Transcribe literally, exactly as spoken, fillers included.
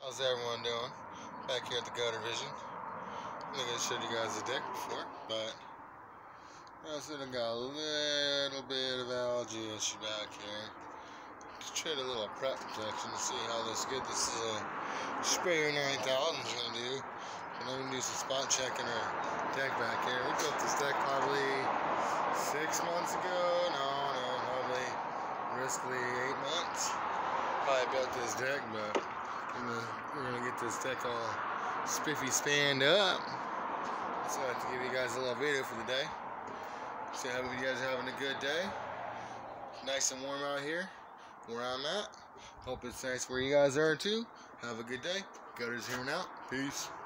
How's everyone doing? Back here at the Gutter Vision. I think I showed you guys the deck before, but I still got a little bit of algae issue back here. Just tried a little prep protection to see how this good. This is a Sprayer nine thousand is going to do. And I'm going to do some spot checking our deck back here. We built this deck probably six months ago. No, no, probably riskily eight months. Probably built this deck, but we're going to get this deck all spiffy spanned up. So I have to give you guys a little video for the day. So I hope you guys are having a good day. Nice and warm out here where I'm at. Hope it's nice where you guys are too. Have a good day. Gutters here and out. Peace.